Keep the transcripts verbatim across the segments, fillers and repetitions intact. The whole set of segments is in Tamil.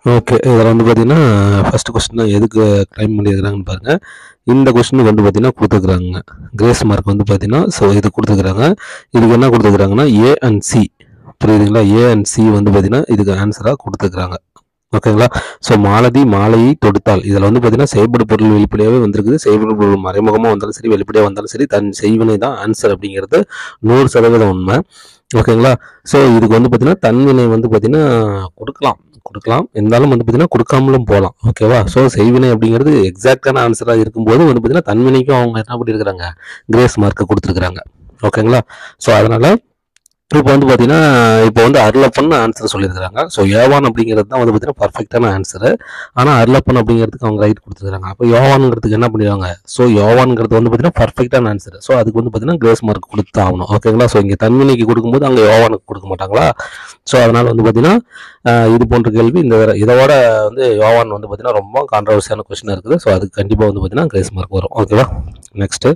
ஓகே. இதில் வந்து பார்த்தீங்கன்னா ஃபர்ஸ்ட் கொஸ்டின் எதுக்கு கிளைம் பண்ணியிருக்கிறாங்கன்னு பாருங்கள். இந்த கொஸ்டினுக்கு வந்து பார்த்தீங்கன்னா கொடுத்துருக்குறாங்க கிரேஸ் மார்க் வந்து பார்த்தீங்கன்னா ஸோ இது கொடுத்துருக்குறாங்க. இதுக்கு என்ன கொடுத்துருக்குறாங்கன்னா ஏ அண்ட் சி, புரியுதுங்களா? ஏ அண்ட் சி வந்து பார்த்தீங்கன்னா இதுக்கு ஆன்சராக கொடுத்துருக்குறாங்க. ஓகேங்களா? ஸோ மாலதி மாலையை தொடுத்தால் இதில் வந்து பார்த்தீங்கன்னா செய்படு பொருள் வெளிப்படையாகவே வந்திருக்குது. செய்படு பொருள் மறைமுகமாக வந்தாலும் சரி, வெளிப்படையாக வந்தாலும் சரி, தன் செய்வினை தான் ஆன்சர் அப்படிங்கிறது நூறு சதவீதம் உண்மை. ஓகேங்களா? ஸோ இதுக்கு வந்து பார்த்தீங்கன்னா தன்வினை வந்து பார்த்தீங்கன்னா கொடுக்கலாம் கொடுக்கலாம் இருந்தாலும் வந்து பார்த்தீங்கன்னா கொடுக்காமலும் போகலாம். ஓகேவா? ஸோ செய்வினை அப்படிங்கிறது எக்ஸாக்டான ஆன்சராக இருக்கும்போது வந்து பார்த்தீங்கன்னா தன்வினைக்கும் அவங்க என்ன பண்ணியிருக்கிறாங்க, கிரேஸ் மார்க்கு கொடுத்துருக்குறாங்க. ஓகேங்களா? ஸோ அதனால் இப்போ வந்து பார்த்தீங்கன்னா இப்போ வந்து அருளப்பன் ஆன்சர் சொல்லியிருக்கிறாங்க. ஸோ யோவான் அப்படிங்கிறது தான் வந்து பார்த்தீங்கன்னா பர்ஃபெக்டான ஆன்சரு. ஆனால் அருளப்பன் அப்படிங்கிறதுக்கு அவங்க ரைட் கொடுத்துருக்காங்க. அப்போ யோவானுங்கிறதுக்கு என்ன பண்ணிடுவாங்க, ஸோ யோவான்ங்கிறது வந்து பார்த்தீங்கன்னா பர்ஃபெக்டான ஆன்சர். ஸோ அதுக்கு வந்து பார்த்தீங்கன்னா கிரேஸ் மார்க் கொடுத்து ஆகணும். ஓகேங்களா? ஸோ இங்கே தன்வினைக்கு கொடுக்கும்போது அங்கே யோவானுக்கு கொடுக்க மாட்டாங்களா? ஸோ அதனால் வந்து பார்த்தீங்கன்னா இது போன்ற கேள்வி இந்த இதோட வந்து யோவான் வந்து பார்த்தீங்கன்னா ரொம்ப கான்ட்ரவர்சியான கொஸ்டின் இருக்குது. ஸோ அதுக்கு கண்டிப்பாக வந்து பார்த்தீங்கன்னா கிரேஸ் மார்க் வரும். ஓகேவா? நெக்ஸ்ட்டு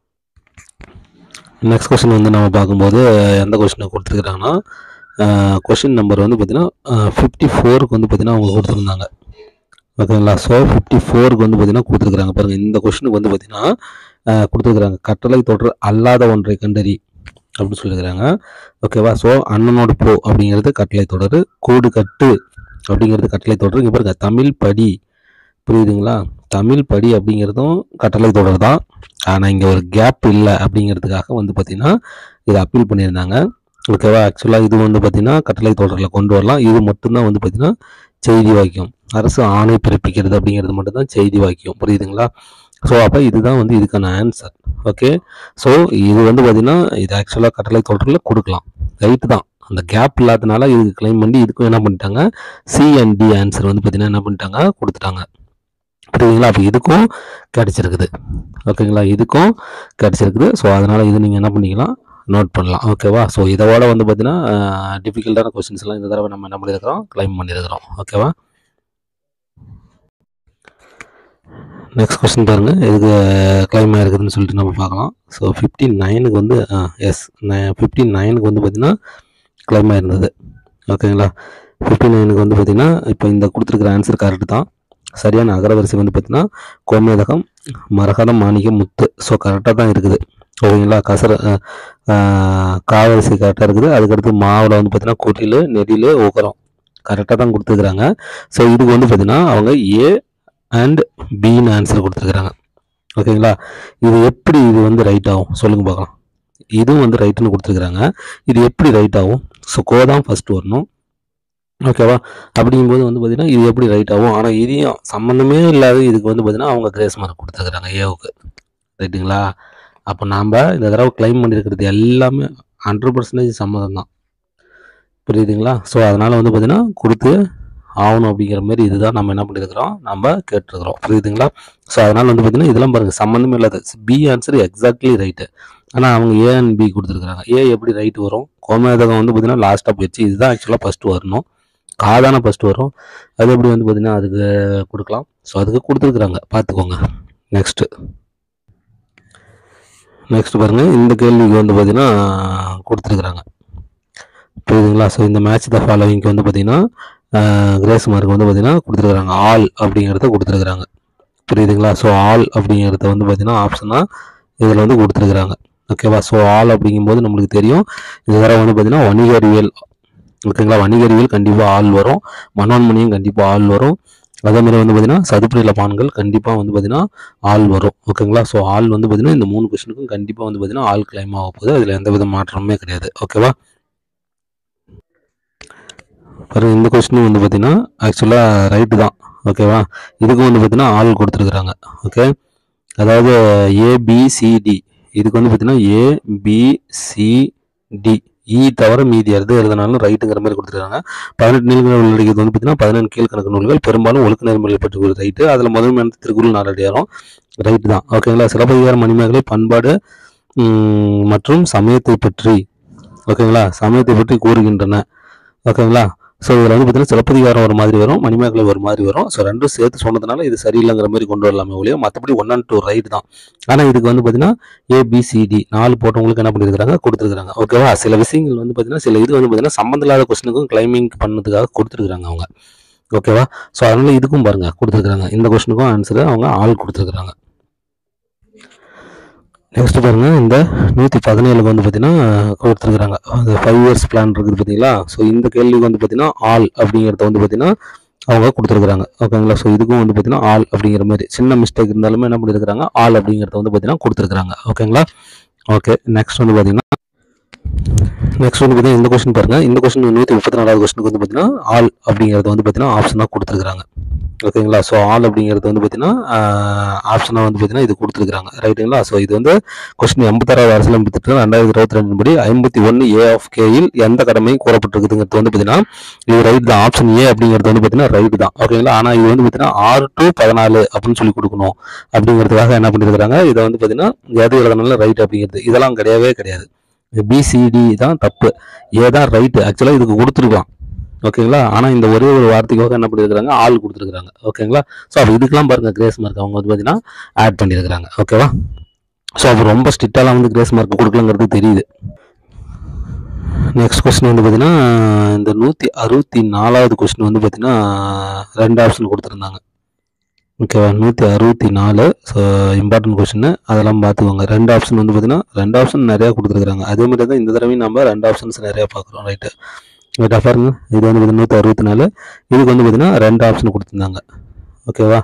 நெக்ஸ்ட் கொஸ்டின் வந்து நம்ம பார்க்கும்போது எந்த கொஸ்டினை கொடுத்துருக்குறாங்கன்னா கொஸ்டின் நம்பர் வந்து பார்த்தீங்கன்னா ஃபிஃப்டி ஃபோருக்கு வந்து பார்த்தீங்கன்னா அவங்க கொடுத்துருந்தாங்க. ஓகேங்களா? ஸோ ஃபிஃப்டி ஃபோருக்கு வந்து பார்த்தீங்கன்னா கொடுத்துருக்குறாங்க. பாருங்கள், இந்த கொஸ்டினுக்கு வந்து பார்த்தீங்கன்னா கொடுத்துருக்குறாங்க கட்டளை தொடர் அல்லாத ஒன்றை கண்டறி அப்படின்னு சொல்லியிருக்கிறாங்க. ஓகேவா? ஸோ அண்ணனோட போ அப்படிங்கிறது கட்டளை தொடர், கூடு கட்டு அப்படிங்கிறது கட்டளை தொடர். இங்கே பாருங்க தமிழ் படி, புரியுதுங்களா? தமிழ் படி அப்படிங்கிறதும் கட்டளை தொடர் தான். ஆனால் இங்கே ஒரு கேப் இல்லை அப்படிங்கிறதுக்காக வந்து பார்த்தீங்கன்னா இதை அப்பீல் பண்ணியிருந்தாங்க. ஓகேவா? ஆக்சுவலாக இது வந்து பார்த்தீங்கன்னா கட்டளை தொடரில் கொண்டு வரலாம். இது மட்டும்தான் வந்து பார்த்தீங்கன்னா செய்தி வாக்கியம், அரசு ஆணை பிறப்பிக்கிறது அப்படிங்கிறது மட்டும்தான் செய்தி வாக்கியம், புரியுதுங்களா? ஸோ அப்போ இதுதான் வந்து இதுக்கான ஆன்சர். ஓகே. ஸோ இது வந்து பார்த்தீங்கன்னா இது ஆக்சுவலாக கட்டளை தொடரில் கொடுக்கலாம், ரைட்டு தான். அந்த கேப் இல்லாதனால இதுக்கு கிளைம் பண்ணி இதுக்கும் என்ன பண்ணிட்டாங்க, சி அண்ட் டி ஆன்சர் வந்து பார்த்தீங்கன்னா என்ன பண்ணிட்டாங்க, கொடுத்துட்டாங்க. புரியுதுங்களா? அப்போ இதுக்கும் கிடச்சிருக்குது. ஓகேங்களா? இதுக்கும் கிடச்சிருக்குது. ஸோ அதனால் இது நீங்கள் என்ன பண்ணிக்கலாம், நோட் பண்ணலாம். ஓகேவா? ஸோ இதோட வந்து பார்த்தீங்கன்னா டிஃபிகல்ட்டான கொஸ்டின்ஸ் எல்லாம் இந்த தடவை நம்ம என்ன பண்ணியிருக்கிறோம், கிளைம் பண்ணியிருக்கிறோம். ஓகேவா? நெக்ஸ்ட் கொஸ்டின் பாருங்கள், எதுக்கு கிளைம் ஆகிருக்குதுன்னு சொல்லிட்டு நம்ம பார்க்கலாம். ஸோ ஃபிஃப்டி நைனுக்கு வந்து எஸ் ஃபிஃப்டி நைனுக்கு வந்து பார்த்தீங்கன்னா கிளைம் ஆகிருந்தது. ஓகேங்களா? ஃபிஃப்டி நைனுக்கு வந்து பார்த்தீங்கன்னா இப்போ இந்த கொடுத்துருக்குற ஆன்சர் கரெக்டு தான். சரியான அகரவரிசை வந்து பார்த்தீங்கன்னா கோமேதகம், மரகதம், மாணிக்கம், முத்து. ஸோ கரெக்டாக தான் இருக்குது. ஓகேங்களா? கசர காவரிசை கரெக்டாக இருக்குது. அதுக்கடுத்து மாவில் வந்து பார்த்தீங்கன்னா குரில், நெடில், உகரம் கரெக்டாக தான் கொடுத்துருக்குறாங்க. ஸோ இதுக்கு வந்து பார்த்தீங்கன்னா அவங்க ஏ அண்ட் பின்னு ஆன்சர் கொடுத்துருக்குறாங்க. ஓகேங்களா? இது எப்படி இது வந்து ரைட் ஆகும் சொல்லுங்கள் பார்க்கலாம். இதுவும் வந்து ரைட்டுன்னு கொடுத்துருக்குறாங்க. இது எப்படி ரைட் ஆகும்? ஸோ கோ தான் ஃபஸ்ட்டு வரணும். ஓகேவா? அப்படிங்கும்போது வந்து பார்த்தீங்கன்னா இது எப்படி ரைட் ஆகும்? ஆனால் இதையும் சம்மந்தமே இல்லாத இதுக்கு வந்து பார்த்தீங்கன்னா அவங்க கிரேஸ் மார்க் கொடுத்துருக்குறாங்க ஏவுக்கு, ரைட்டுங்களா? அப்போ நாம் இந்த தடவை கிளைம் பண்ணியிருக்கிறது எல்லாமே ஹண்ட்ரட் பர்சன்டேஜ் சம்மதம் தான், புரியுதுங்களா? ஸோ அதனால் வந்து பார்த்தீங்கன்னா கொடுத்து ஆகணும் அப்படிங்கிற மாதிரி இதுதான் நம்ம என்ன பண்ணியிருக்கிறோம், நம்ம கேட்டுருக்குறோம், புரியுதுங்களா? ஸோ அதனால் வந்து பார்த்தீங்கன்னா இதெல்லாம் பாருங்கள் சம்மந்தமே இல்லாத பி ஆன்சர் எக்ஸாக்ட்லி ரைட்டு. ஆனால் அவங்க ஏ அண்ட் பி கொடுத்துருக்குறாங்க. ஏ எப்படி ரைட்டு வரும்? கோமேதகம் வந்து பார்த்தீங்கன்னா லாஸ்ட்டாக போயிடுச்சு. இதுதான் ஆக்சுவலாக ஃபஸ்ட்டு வரணும், காதான ஃபஸ்ட்டு வரும். அது எப்படி வந்து பார்த்தீங்கன்னா அதுக்கு கொடுக்கலாம். ஸோ அதுக்கு கொடுத்துருக்குறாங்க, பார்த்துக்கோங்க. நெக்ஸ்ட்டு நெக்ஸ்ட் பாருங்கள், இந்த கேள்விக்கு வந்து பார்த்தீங்கன்னா கொடுத்துருக்குறாங்க, புரியுதுங்களா? ஸோ இந்த மேட்ச் த ஃபாலோவிங்க்கு வந்து பார்த்தீங்கன்னா கிரேஸ் மார்க் வந்து பார்த்தீங்கன்னா கொடுத்துருக்குறாங்க ஆல் அப்படிங்கிறத கொடுத்துருக்குறாங்க, புரியுதுங்களா? ஸோ ஆல் அப்படிங்கிறத வந்து பார்த்தீங்கன்னா ஆப்ஷனாக இதில் வந்து கொடுத்துருக்குறாங்க. ஓகேவா? ஸோ ஆல் அப்படிங்கும்போது நம்மளுக்கு தெரியும் இந்த தடவை வந்து பார்த்தீங்கன்னா வணிக அறிவியல். ஓகேங்களா? வணிக அறிவியல் கண்டிப்பாக ஆள் வரும், மனோன்மணியும் கண்டிப்பாக ஆள் வரும். அதேமாதிரி வந்து பார்த்தீங்கன்னா சதுப்பு நிலப்பான்கள் கண்டிப்பாக வந்து பார்த்தீங்கன்னா ஆள் வரும். ஓகேங்களா? ஸோ ஆள் வந்து பார்த்தீங்கன்னா இந்த மூணு கொஸ்டினுக்கும் கண்டிப்பாக வந்து பார்த்தீங்கன்னா ஆள் கிளைம் ஆக போகுது. அதில் எந்த வித மாற்றமே கிடையாது. ஓகேவா? பாருங்க, இந்த கொஸ்டினும் வந்து பார்த்தீங்கன்னா ஆக்சுவலாக ரைட்டு தான். ஓகேவா? இதுக்கும் வந்து பார்த்தீங்கன்னா ஆள் கொடுத்துருக்குறாங்க. ஓகே, அதாவது ஏபிசிடி இதுக்கு வந்து பார்த்தீங்கன்னா ஏபிசிடி இ தவிர மீதி எது எழுதினாலும் ரைட்டுங்கிற மாதிரி கொடுத்துருக்காங்க. பதினெட்டு நீள்கள் உள்ளடக்கியது வந்து பார்த்தீங்கன்னா பதினெண்டு கீழ்கணக்கு நூல்கள், பெரும்பாலும் ஒழுக்க நெறிமுறைகளை பற்றி ஒரு ரைட்டு. அதில் முதன்மையான திருக்குறள் நாலடியாரும் ரைட்டு தான். ஓகேங்களா? சிலப்பதிகாரம், மணிமேகலை, பண்பாடு மற்றும் சமயத்தை பற்றி, ஓகேங்களா, சமயத்தை பற்றி கூறுகின்றன. ஓகேங்களா? ஸோ இதில் வந்து பார்த்தீங்கன்னா சிலப்பதிகாரம் ஒரு மாதிரி வரும், மணிமேகலை ஒரு மாதிரி வரும். ஸோ ரெண்டும் சேர்த்து சொன்னதுனால இது சரியில்லைங்கிற மாதிரி கொண்டு வரலாமே ஒழிய மற்றபடி ஒன் அண்ட் டூ ரைட் தான். ஆனால் இதுக்கு வந்து பார்த்தீங்கன்னா ஏபிசிடி நாலு போட்டவங்களுக்கு என்ன பண்ணியிருக்கிறாங்க, கொடுத்துருக்காங்க. ஓகேவா? சில விஷயங்கள் வந்து பார்த்தீங்கன்னா சில இது வந்து பார்த்தீங்கன்னா சம்மந்த இல்லாத கொஸ்டினுக்கும் கிளைமிங் பண்ணதுக்காக கொடுத்துருக்காங்க அவங்க. ஓகேவா? ஸோ அதனால் இதுக்கும் பாருங்கள் கொடுத்துருக்குறாங்க. இந்த கொஸ்டினுக்கும் ஆன்சரு அவங்க ஆல் கொடுத்துருக்குறாங்க. நெக்ஸ்ட் பாருங்கள், இந்த நூற்றி பதினேழுக்கு வந்து பார்த்தீங்கன்னா கொடுத்துருக்குறாங்க. அந்த ஃபைவ் இயர்ஸ் பிளான் இருக்குது பார்த்தீங்களா? ஸோ இந்த கேள்விக்கு வந்து பார்த்தீங்கன்னா ஆல் அப்படிங்கிறத வந்து பார்த்தீங்கன்னா அவங்க கொடுத்துருக்குறாங்க. ஓகேங்களா? ஸோ இதுக்கும் வந்து பார்த்தீங்கன்னா ஆல் அப்படிங்கிற மாதிரி சின்ன மிஸ்டேக் இருந்தாலுமே என்ன பண்ணியிருக்கிறாங்க, ஆல் அப்படிங்கிறத வந்து பார்த்தீங்கன்னா கொடுத்துருக்குறாங்க. ஓகேங்களா? ஓகே, நெக்ஸ்ட் வந்து பார்த்தீங்கன்னா நெக்ஸ்ட் வந்து பார்த்தீங்கன்னா இந்த கொஸ்டின் பாருங்கள். இந்த கொஸ்டின் நூற்றி முப்பத்தி நாலாவது கொஸ்டினுக்கு வந்து பார்த்தீங்கன்னா ஆல் அப்படிங்கிறது வந்து பார்த்தீங்கன்னா ஆப்ஷனாக கொடுத்துருக்குறாங்க. ஓகேங்களா? ஸோ ஆல் அப்படிங்கிறது வந்து பார்த்தீங்கன்னா ஆப்ஷனாக வந்து பார்த்தீங்கன்னா இது கொடுத்துருக்குறாங்க. ரைட்டுங்களா? ஸோ இது வந்து கொஸ்டின் எண்பத்தாறாவது அரசியலமைப்பு திட்டம் ரெண்டாயிரத்தி இருபத்தி ரெண்டு படி ஐம்பத்தி ஒன்று ஏ ஆஃப் கேயில் எந்த கடமையும் கூறப்பட்டிருக்குதுங்கிறது வந்து பார்த்தீங்கன்னா இது ரைட் தான். ஆப்ஷன் ஏ அப்படிங்கிறது வந்து பார்த்தீங்கன்னா ரைட்டு தான். ஓகேங்களா? ஆனால் இது வந்து பார்த்தீங்கன்னா ஆறு டு பதினாலு அப்படின்னு சொல்லி கொடுக்கணும் அப்படிங்கிறதுக்காக என்ன பண்ணியிருக்கிறாங்க, இதை வந்து பார்த்தீங்கன்னா எது எழுதனால ரைட் அப்படிங்கிறது இதெல்லாம் கிடையவே கிடையாது. பிசிடி தான் தப்பு, ஏ தான் ரைட்டு. ஆக்சுவலாக இதுக்கு கொடுத்துருக்கலாம். ஓகேங்களா? ஆனால் இந்த ஒரே ஒரு வார்த்தைக்காக என்ன பண்ணியிருக்கிறாங்க, ஆள் கொடுத்துருக்குறாங்க. ஓகேங்களா? ஸோ அப்போ இதுக்கெல்லாம் பாருங்கள் கிரேஸ் மார்க் அவங்க வந்து பார்த்தீங்கன்னா ஆட் பண்ணியிருக்கிறாங்க. ஓகேவா? ஸோ அப்போ ரொம்ப ஸ்ட்ரிக்டாலாம் வந்து கிரேஸ் மார்க் கொடுக்கலங்கிறது தெரியுது. நெக்ஸ்ட் கொஸ்டின் வந்து பார்த்தீங்கன்னா இந்த நூற்றி அறுபத்தி நாலாவது கொஸ்டின் வந்து பார்த்தீங்கன்னா ரெண்டு ஆப்ஷன் கொடுத்துருந்தாங்க. ஓகேவா? நூற்றி அறுபத்தி நாலு ஸோ இம்பார்ட்டன்ட் கொஸ்டின் அதெல்லாம் பார்த்துக்கோங்க. ரெண்டு ஆப்ஷன் வந்து பார்த்தீங்கன்னா ரெண்டு ஆப்ஷன் நிறையா கொடுத்துருக்குறாங்க. அதேமாதிரி தான் இந்த தடவையும் நம்ம ரெண்டு ஆப்ஷன்ஸ் நிறையா பார்க்குறோம். ரைட்டு ரைட்டா பாருங்க. இது வந்து பார்த்தீங்கன்னா நூற்றி அறுபத்தி நாலு இதுக்கு வந்து பார்த்தீங்கன்னா ரெண்டு ஆப்ஷன் கொடுத்துருந்தாங்க. ஓகேவா?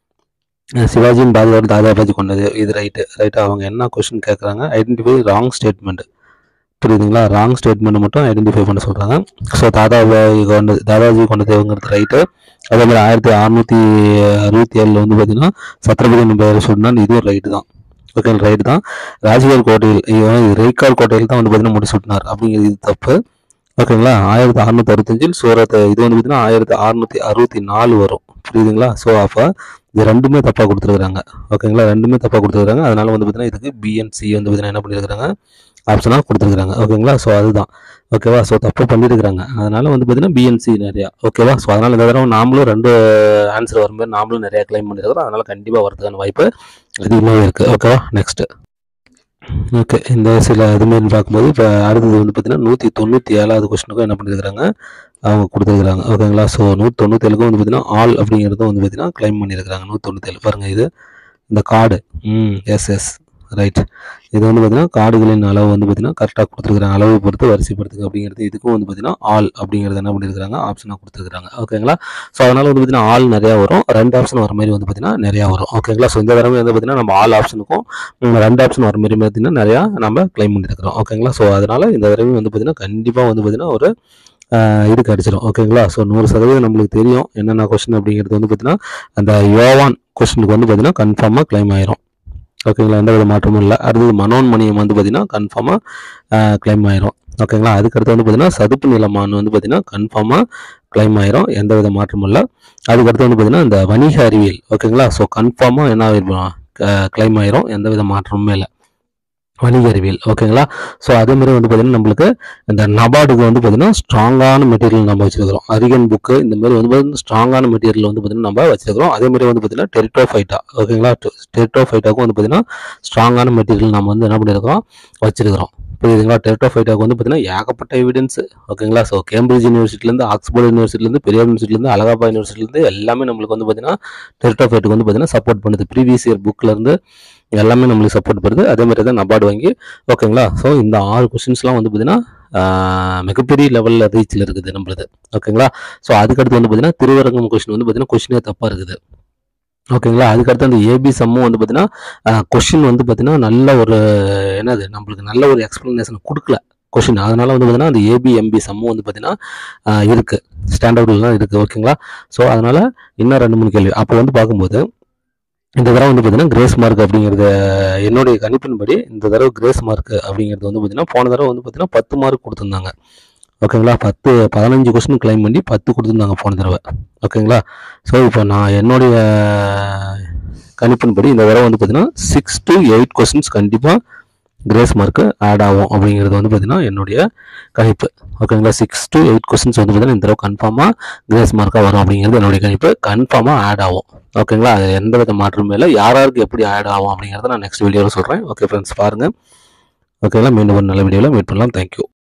சிவாஜியின் பாதுகாப்பு தாதாபாஜி கொண்டது, இது ரைட்டு. ரைட்டா? அவங்க என்ன கொஸ்டின் கேட்குறாங்க, ஐடென்டிஃபை ராங் ஸ்டேட்மெண்ட். புரியுதுங்களா? ராங் ஸ்டேட்மெண்ட் மட்டும் ஐடென்டிஃபை பண்ண சொல்கிறாங்க. ஸோ தாதாபாஜி கொண்டது தாதாஜி கொண்டதுங்கிறது ரைட்டு. அதே மாதிரி ஆயிரத்தி அறுநூற்றி அறுபத்தி ஏழில் வந்து பார்த்தீங்கன்னா சத்ரபதி பெயர் சொன்னால் இதுவும் ரைட்டு தான். ஓகே, ரைட்டு தான். ராஜ்கர் கோட்டையில் ரெய்கார் கோட்டையில் தான் வந்து பார்த்தீங்கன்னா முடிசூட்டினார் அப்படிங்கிறது இது தப்பு. ஓகேங்களா? ஆயிரத்தி அறுநூத்தி அறுபத்தஞ்சில் சூரத் இது வந்து பார்த்தீங்கன்னா ஆயிரத்தி அறுநூத்தி அறுபத்தி நாலு வரும். புரியுதுங்களா? ஸோ அப்போ இது ரெண்டுமே தப்பாக கொடுத்துருக்குறாங்க. ஓகேங்களா? ரெண்டுமே தப்பாக கொடுத்துருக்குறாங்க. அதனால வந்து பார்த்தீங்கன்னா இதுக்கு பிஎன்சி வந்து பார்த்தீங்கன்னா என்ன பண்ணியிருக்கிறாங்க, ஆப்ஷனாக கொடுத்துருக்குறாங்க. ஓகேங்களா? ஸோ அதுதான். ஓகேவா? ஸோ தப்பு பண்ணியிருக்கிறாங்க. அதனால வந்து பார்த்தீங்கன்னா பிஎன்சி நிறையா. ஓகேவா? ஸோ அதனால் இந்த தடவை நாமளும் ரெண்டு ஆன்சர் வரும்போது நாமளும் நிறையா கிளைம் பண்ணியிருக்கிறோம். அதனால் கண்டிப்பாக வரதுக்கான வாய்ப்பு அதிகமாக இருக்குது. ஓகேவா? நெக்ஸ்ட்டு ஓகே, இந்த சில இதுமாரி பார்க்கும்போது இப்போ அடுத்தது வந்து பார்த்தீங்கன்னா நூற்றி தொண்ணூற்றி ஏழாவது கொஸ்டினுக்கும் என்ன பண்ணியிருக்கிறாங்க, அவங்க கொடுத்துருக்குறாங்க. ஓகேங்களா? ஸோ நூற்றி தொண்ணூற்றி ஏழுக்கும் வந்து பார்த்தீங்கன்னா ஆல் அப்படிங்கிறதும் வந்து பார்த்தீங்கன்னா கிளைம் பண்ணியிருக்கிறாங்க. நூற்றி தொண்ணூற்றி ஏழு பாருங்கள், இது இந்த கார்டு ம் எஸ் எஸ் ரைட். இது வந்து பார்த்தீங்கன்னா கார்டுகளின் அளவு வந்து பார்த்தீங்கன்னா கரெக்டாக கொடுத்துருக்குறாங்க. அளவை பொறுத்து வரிசைப்படுத்துங்க அப்படிங்கிறது இதுக்கும் வந்து பார்த்தீங்கன்னா ஆல் அப்படிங்கிறது என்ன பண்ணியிருக்கிறாங்க, ஆப்ஷனாக கொடுத்துருக்குறாங்க. ஓகேங்களா? ஸோ அதனால் வந்து பார்த்தீங்கன்னா ஆல் நிறையா வரும், ரெண்டு ஆப்ஷன் வர மாதிரி வந்து பார்த்தீங்கன்னா நிறையா வரும். ஓகேங்களா? ஸோ இந்த தடவை வந்து பார்த்தீங்கன்னா நம்ம ஆல் ஆப்ஷனுக்கும் ரெண்டு ஆப்ஷன் வர மாதிரி பார்த்தீங்கன்னா நிறையா நம்ம கிளைம் பண்ணியிருக்கிறோம். ஓகேங்களா? ஸோ அதனால் இந்த தடவை வந்து பார்த்தீங்கன்னா கண்டிப்பாக வந்து பார்த்தீங்கன்னா ஒரு இது கிடச்சிடும். ஓகேங்களா? ஸோ நூறு சதவீதம் நம்மளுக்கு தெரியும் என்னென்ன கொஸ்டின் அப்படிங்கிறது வந்து பார்த்தீங்கன்னா அந்த யோவான் கொஸ்டினுக்கு வந்து பார்த்தீங்கன்னா கன்ஃபார்மாக கிளைம் ஆயிரும். ஓகேங்களா? எந்த வித மாற்றமும் இல்லை. அடுத்தது மனோன்மணியம் வந்து பார்த்தீங்கன்னா கன்ஃபார்மாக கிளைம் ஆயிரும். ஓகேங்களா? அதுக்கடுத்து வந்து பார்த்தீங்கன்னா சதுப்பு நிலமான் வந்து பார்த்தீங்கன்னா கன்ஃபார்மாக கிளைம் ஆயிரும், எந்த வித மாற்றமும் இல்லை. அதுக்கடுத்து வந்து பார்த்தீங்கன்னா இந்த வணிக அறிவியல். ஓகேங்களா? ஸோ கன்ஃபார்மாக என்ன ஆகிடும், கிளைம் ஆயிரும், எந்த வித மாற்றமுமே இல்லை, வணிக அறிவியல். ஓகேங்களா? ஸோ அதேமாதிரி வந்து பார்த்தீங்கன்னா நம்மளுக்கு இந்த நபார்டுக்கு வந்து பார்த்தீங்கன்னா ஸ்ட்ராங்கான மெட்டீரியல் நம்ம வச்சுருக்கிறோம். அரிகன் புக்கு இந்த மாதிரி வந்து பார்த்தீங்கன்னா ஸ்ட்ராங்கான மெட்டீரியல் வந்து பார்த்தீங்கன்னா நம்ம வச்சுருக்கிறோம். அதேமாதிரி வந்து பார்த்தீங்கன்னா டெரிட்டோஃபைட்டா. ஓகேங்களா? டெரிட்டோஃபைட்டாக்கும் வந்து பார்த்தீங்கன்னா ஸ்ட்ராங்கான மெட்டீரியல் நம்ம வந்து என்ன பண்ணியிருக்கிறோம், வச்சுருக்கிறோம். புரியுதுங்களா? டெரிட்டோஃபைட்டாக்கு வந்து பார்த்தீங்கன்னா ஏகப்பட்ட எவிடன்ஸ். ஓகேங்களா? ஸோ கேம்பிரிட்ஜ் யூனிவர்சிட்டிலேருந்து, ஆக்ஸ்போர்ட் யூனிவர்சிட்டிலேருந்து, பெரியார் யூனிவர்சிட்டிலேருந்து, அலகாபாத் யூனிவர்சிட்டிலேருந்து எல்லாமே நம்மளுக்கு வந்து பார்த்தீங்கன்னா டெரிட்டோஃபைட்டுக்கு வந்து பார்த்தீங்கன்னா சப்போர்ட் பண்ணுது. ப்ரீவியஸ் இயர் புக்கிலேருந்து எல்லாமே நம்மளுக்கு சப்போர்ட் பண்ணுது. அதே மாதிரி தான் நபார்டு வங்கி. ஓகேங்களா? ஸோ இந்த ஆறு கொஸ்டின்ஸ்லாம் வந்து பார்த்தீங்கன்னா மிகப்பெரிய லெவலில் ரீச்சில் இருக்குது நம்மளுது. ஓகேங்களா? ஸோ அதுக்கடுத்து வந்து பார்த்தீங்கன்னா திருவரங்கம் கொஸ்டின் வந்து பார்த்தீங்கன்னா கொஸ்டினே தப்பாக இருக்குது. ஓகேங்களா? அதுக்கடுத்து அந்த ஏபி சம்மும் வந்து பார்த்தீங்கன்னா கொஸ்டின் வந்து பார்த்தீங்கன்னா நல்ல ஒரு என்னது நம்மளுக்கு நல்ல ஒரு எக்ஸ்பிளனேஷன் கொடுக்கல கொஸ்டின். அதனால வந்து பார்த்தீங்கன்னா அந்த ஏபி எம்பி சம்மும் வந்து பார்த்தீங்கன்னா இருக்குது, ஸ்டாண்டர்டில் தான் இருக்குது. ஓகேங்களா? ஸோ அதனால் இன்னும் ரெண்டு மூணு கேள்வி அப்போ வந்து பார்க்கும்போது இந்த தடவை வந்து பார்த்தீங்கன்னா கிரேஸ் மார்க் அப்படிங்கிறது என்னுடைய கணிப்பின்படி இந்த தடவை கிரேஸ் மார்க் அப்படிங்கிறது வந்து பார்த்தீங்கன்னா போன தடவை வந்து பார்த்தீங்கன்னா பத்து மார்க் கொடுத்துருந்தாங்க. ஓகேங்களா? பத்து பதினஞ்சு கொஸ்டின் கிளைம் பண்ணி பத்து கொடுத்துருந்தாங்க போன தடவை. ஓகேங்களா? ஸோ இப்போ நான் என்னுடைய கணிப்பின்படி இந்த தடவை வந்து பார்த்தீங்கன்னா சிக்ஸ் டு எயிட் கொஸ்டின்ஸ் கண்டிப்பாக கிரேஸ் மார்க்கு ஆட் ஆகும் அப்படிங்கிறது வந்து பார்த்தீங்கன்னா என்னுடைய கணிப்பு. ஓகேங்களா? சிக்ஸ் டு எயிட் கொஸ்டின்ஸ் வந்து பார்த்தீங்கன்னா இந்த தடவை கன்ஃபார்மாக கிரேஸ் மார்க்காக வரும் அப்படிங்கிறது என்னுடைய கணிப்பு. கன்ஃபார்மாக ஆட் ஆகும். ஓகேங்களா? அது எந்த வித மாற்றமும் இல்லை. யார் யாருக்கு எப்படி ஆட் ஆகும் அப்படிங்கிறத நான் நெக்ஸ்ட் வீடியோவில் சொல்கிறேன். ஓகே ஃப்ரெண்ட்ஸ், பாருங்கள். ஓகேங்களா? மீண்டும் ஒரு நல்ல வீடியோவில் மீட் பண்ணலாம். தேங்க்யூ.